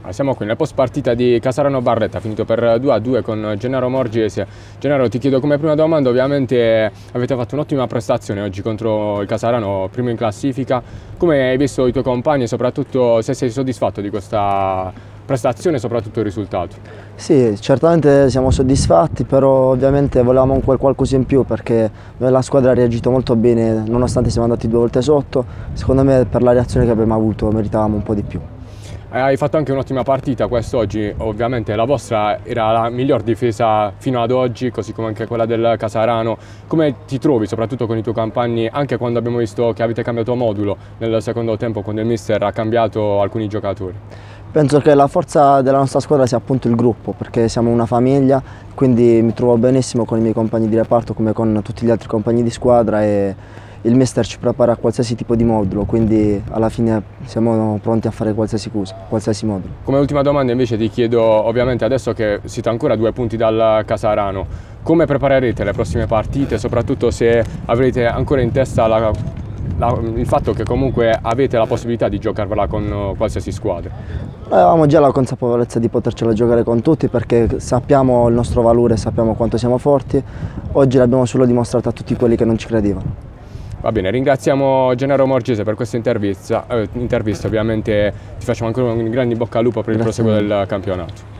Siamo qui nel post partita di Casarano Barletta, finito per 2-2 con Gennaro Morgese. Gennaro, ti chiedo come prima domanda, ovviamente avete fatto un'ottima prestazione oggi contro il Casarano, primo in classifica. Come hai visto i tuoi compagni e soprattutto se sei soddisfatto di questa prestazione e soprattutto il risultato? Sì, certamente siamo soddisfatti, però ovviamente volevamo qualcosa in più perché la squadra ha reagito molto bene nonostante siamo andati 2 volte sotto. Secondo me per la reazione che abbiamo avuto meritavamo un po' di più. Hai fatto anche un'ottima partita quest'oggi, ovviamente la vostra era la miglior difesa fino ad oggi, così come anche quella del Casarano. Come ti trovi soprattutto con i tuoi compagni, anche quando abbiamo visto che avete cambiato modulo nel secondo tempo, quando il mister ha cambiato alcuni giocatori? Penso che la forza della nostra squadra sia appunto il gruppo, perché siamo una famiglia, quindi mi trovo benissimo con i miei compagni di reparto come con tutti gli altri compagni di squadra e il mister ci prepara a qualsiasi tipo di modulo, quindi alla fine siamo pronti a fare qualsiasi cosa, qualsiasi modulo. Come ultima domanda invece ti chiedo, ovviamente adesso che siete ancora a 2 punti dal Casarano, come preparerete le prossime partite, soprattutto se avrete ancora in testa il fatto che comunque avete la possibilità di giocarvela con qualsiasi squadra? Noi avevamo già la consapevolezza di potercela giocare con tutti perché sappiamo il nostro valore, sappiamo quanto siamo forti, oggi l'abbiamo solo dimostrato a tutti quelli che non ci credevano. Va bene, ringraziamo Gennaro Morgese per questa intervista, ovviamente ti facciamo ancora un grande in bocca al lupo per il proseguo del campionato.